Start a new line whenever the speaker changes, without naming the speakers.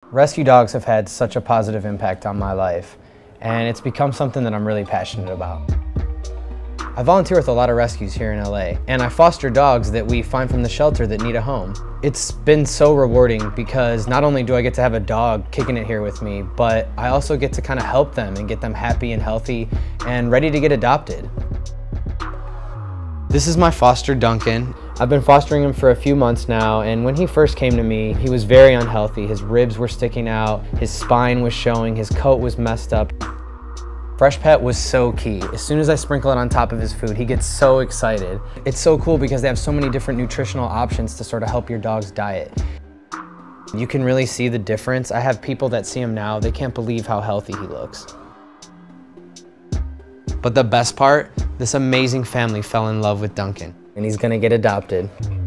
Rescue dogs have had such a positive impact on my life, and it's become something that I'm really passionate about. I volunteer with a lot of rescues here in LA, and I foster dogs that we find from the shelter that need a home. It's been so rewarding because not only do I get to have a dog kicking it here with me, but I also get to kind of help them and get them happy and healthy and ready to get adopted. This is my foster, Duncan. I've been fostering him for a few months now, and when he first came to me, he was very unhealthy. His ribs were sticking out, his spine was showing, his coat was messed up. Freshpet was so key. As soon as I sprinkle it on top of his food, he gets so excited. It's so cool because they have so many different nutritional options to sort of help your dog's diet. You can really see the difference. I have people that see him now, they can't believe how healthy he looks. But the best part, this amazing family fell in love with Duncan, and he's gonna get adopted.